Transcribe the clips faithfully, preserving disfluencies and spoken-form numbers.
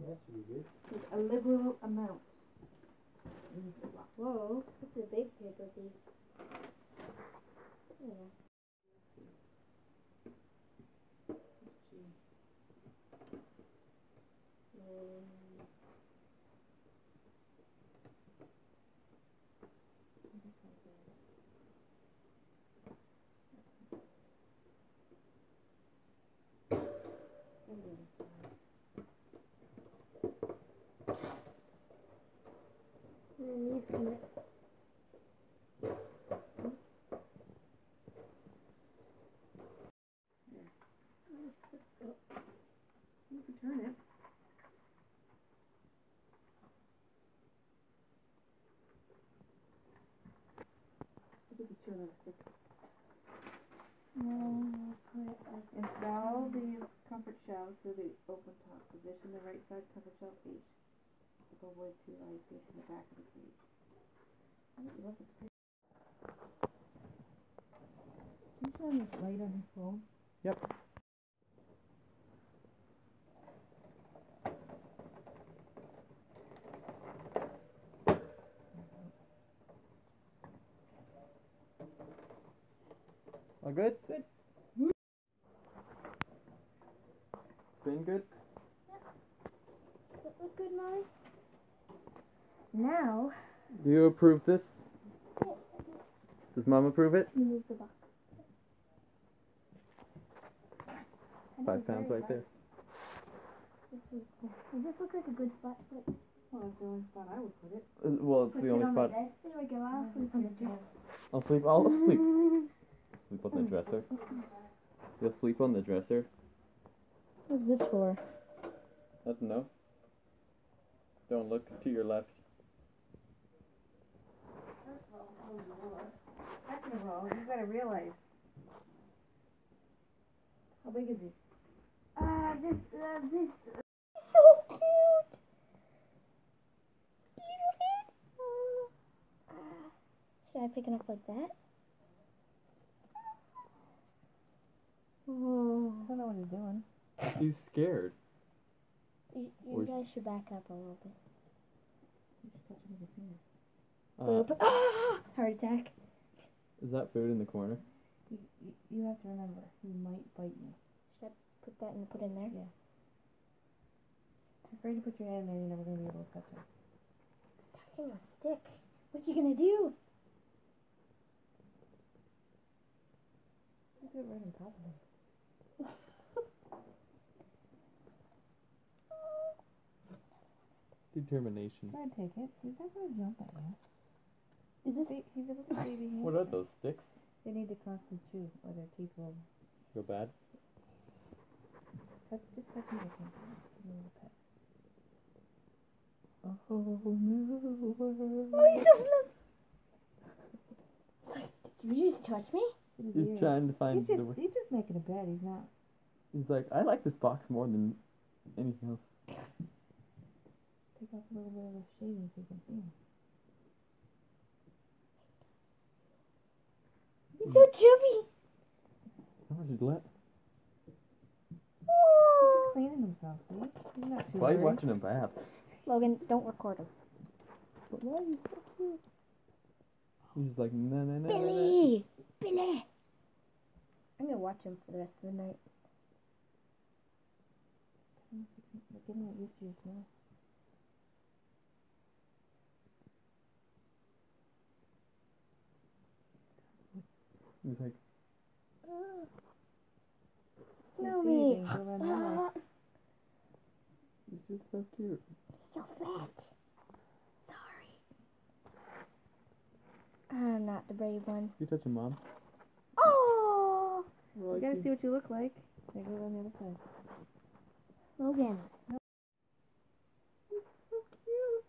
That should be good. With a liberal amount. Whoa, this is a big paper piece. Yeah. And then these come in. You can turn it. I think it's turn on a stick. No, put it like Install the comfort shell so the open top. Position the right side comfort shell face. Avoid two eyes facing the back of the cage. I don't love the picture. Can you turn this light on your phone? Yep. All good? Good. Spin good? Does that look good, Mommy? Now, Do you approve this? yes, I do. Does Mom approve it? You move the box. I know, Five it's pounds very right there. This is. Does this look like a good spot to put it? Well, that's the only spot I would put it. Uh, well, it's Put the it only on spot. my bed. There we go. I'll sleep on the dress. I'll sleep. I'll sleep. Sleep on the dresser. You'll sleep on the dresser. What's this for? I don't know. Don't look to your left. Second of all, you gotta realize. How big is he? Uh, this, uh, this. Uh, so cute! Little head! Uh, should I pick it up like that? Oh. I don't know what he's doing. He's scared. You, Or- you guys should back up a little bit. You should touch him with your finger. Uh, Boop. Ah! Heart attack. is that food in the corner? You, you, you have to remember, he might bite you. Should I put that and put in there? Yeah. If you're afraid to put your hand in there, you're never gonna be able to touch him. Talking a stick. What's he gonna do? You put it right on top of him. Determination. Try and take it. He's not gonna jump at you. Is this? See, he's a little baby. He What are those sticks? They need to constantly chew, or their teeth will. Go bad. Touch, just touch me with him. Give me a little pet. Oh no. Oh, he's so fluffy. It's like, did you just touch me? Put his He's ear. trying to find He's the just, way. he's just making a bed. He's not. He's like, I like this box more than anything else. Take off a little bit of the shading so you can see him. He's so chubby. How much is left? He's just cleaning himself, see? He's not too Why are you worried. watching him bath? Logan, don't record him. But why? He's so cute. He's like, no, no, no, no, no. Billy! Billy! I'm gonna watch him for the rest of the night. Get him used to your smell. He's like, Ah. Can't Smell see me. anything, so then I'm like, Ah, he's just so cute. so fat. Sorry. I'm not the brave one. You touching Mom? Oh! Well, you I gotta see. see what you look like. Take it on the other side. Logan. He's so cute.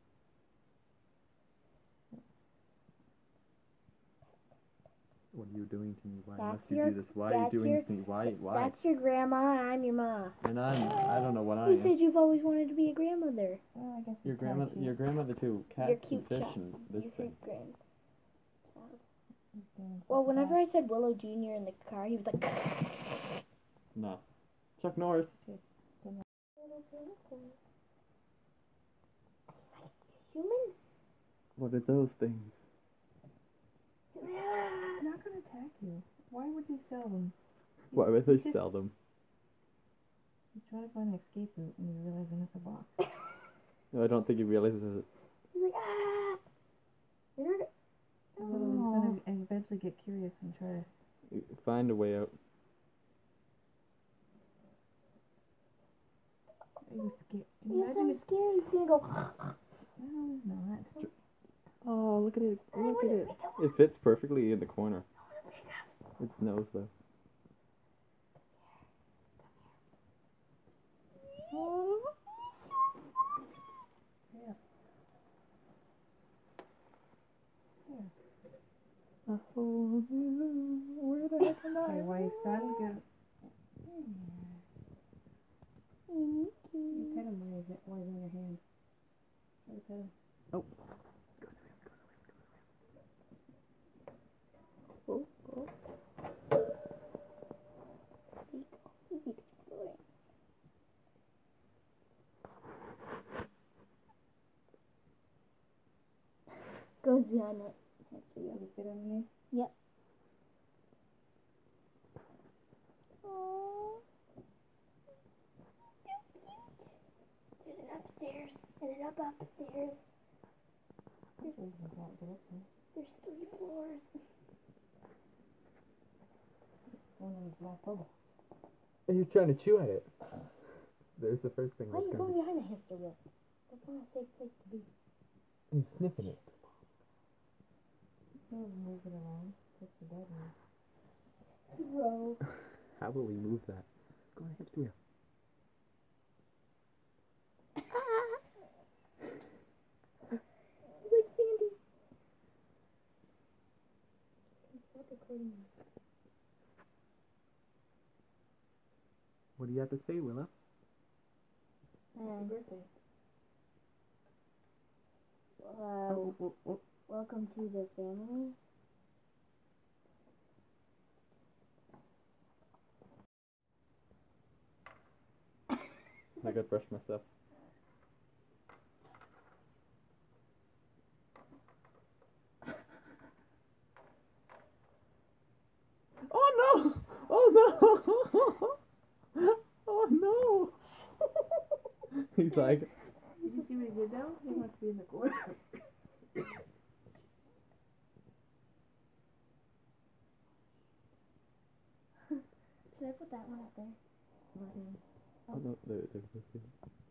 What are you doing to me? Why That's must you your- do this? Why are you that's doing your- this to me? Why? Why? That's your grandma, and I'm your ma. And I'm, I don't know what I You am. said you've always wanted to be a grandmother. Well, I guess Your it's kinda grandmother, cute. your grandmother too. Cats You're and cute, fish child. and this You're thing. his grand. He's doing Well, something whenever bad. I said Willow Junior in the car, he was like. No. Chuck Norris. human? What are those things? It's not gonna attack you. Why would they sell them? Why would they He's just- sell them? He's trying to find an escape route and he's realizing it's a box. No, I don't think he realizes it. He's like, ah! You're not. And then he's gonna eventually get curious and try to. Find a way out. He was scared. He's Imagine so if. scared. He's gonna go. No, he's not. Oh, look at it. I Look at wanna it. pick up- It fits perfectly in the corner. I wanna pick up. Its nose, though. Oh, he's so fluffy. Yeah. Oh, where the heck am Okay, while he's starting to get. You Mickey. pet him while he's, while he's on your hand. Try to pet him. Oh. Oh, oh. He's exploring. Goes behind it. That's for you. Did he fit underneath? Yep. Aww. So cute. There's an upstairs and an up upstairs. There's, Oh, he can't get up there. there's three floors. One on his glass bubble. He's trying to chew at it. There's the first thing Why are that's you going going to behind the hamster wheel? That's not a safe place to be. He's sniffing it. He'll move it around. Take the bed and. Throw. How will we move that? Go on, hamster wheel. He's like Sandy. Can stop recording me. What do you have to say, Willa? Hi. Birthday. Uh, Oh, oh, oh. welcome to the family. I gotta brush myself. Oh no! Oh no! Oh no! He's like, Did you see what he did now? He wants to be in the corner. Should I put that one up there? Not him. oh no, there, there, there, there.